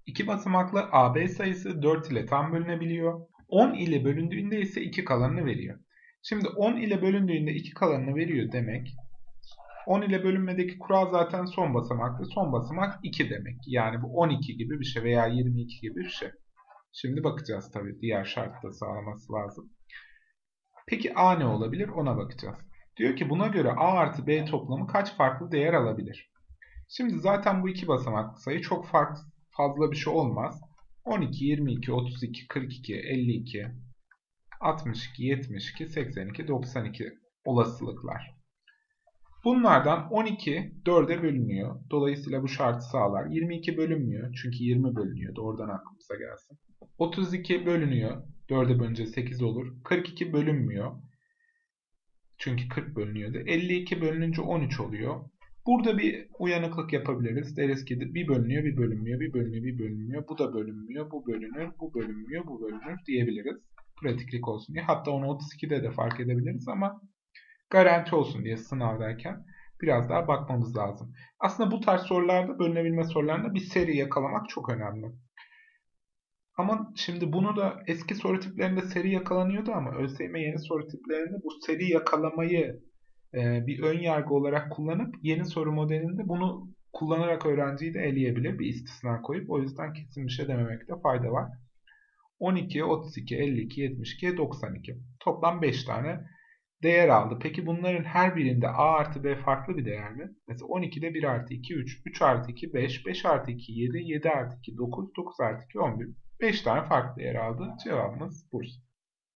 İki basamaklı AB sayısı 4 ile tam bölünebiliyor. 10 ile bölündüğünde ise 2 kalanını veriyor. Şimdi 10 ile bölündüğünde 2 kalanını veriyor demek. 10 ile bölünmedeki kural zaten son basamaklı. Son basamak 2 demek. Yani bu 12 gibi bir şey veya 22 gibi bir şey. Şimdi bakacağız tabii. Diğer şartı da sağlaması lazım. Peki A ne olabilir? Ona bakacağız. Diyor ki buna göre A artı B toplamı kaç farklı değer alabilir? Şimdi zaten bu iki basamaklı sayı çok fazla bir şey olmaz. 12, 22, 32, 42, 52, 62, 72, 82, 92 olasılıklar. Bunlardan 12 4'e bölünüyor. Dolayısıyla bu şartı sağlar. 22 bölünmüyor. Çünkü 20 bölünüyor. Doğrudan aklımıza gelsin. 32 bölünüyor. 4'e bölünce 8 olur. 42 bölünmüyor. Çünkü 40 bölünüyordu. 52 bölününce 13 oluyor. Burada bir uyanıklık yapabiliriz. Deriz ki bir bölünüyor, bir bölünmüyor, bir bölünüyor, bir bölünmüyor. Bu da bölünmüyor, bu bölünür, bu bölünmüyor, bu bölünür diyebiliriz. Pratiklik olsun diye. Hatta onu 32'de de fark edebiliriz ama garanti olsun diye sınavdayken biraz daha bakmamız lazım. Aslında bu tarz sorularda, bölünebilme sorularında bir seri yakalamak çok önemli. Ama şimdi bunu da eski soru tiplerinde seri yakalanıyordu ama ÖSYM yeni soru tiplerinde bu seri yakalamayı bir ön yargı olarak kullanıp yeni soru modelinde bunu kullanarak öğrenciyi de eleyebilir bir istisna koyup. O yüzden kesin bir şey dememekte fayda var. 12, 32, 52, 72, 92. Toplam 5 tane değer aldı. Peki bunların her birinde A artı B farklı bir değer mi? Mesela 12'de 1 artı 2 3, 3 artı 2 5, 5 artı 2 7, 7 artı 2 9, 9 artı 2 11. 5 tane farklı değer aldı. Cevabımız Bursa.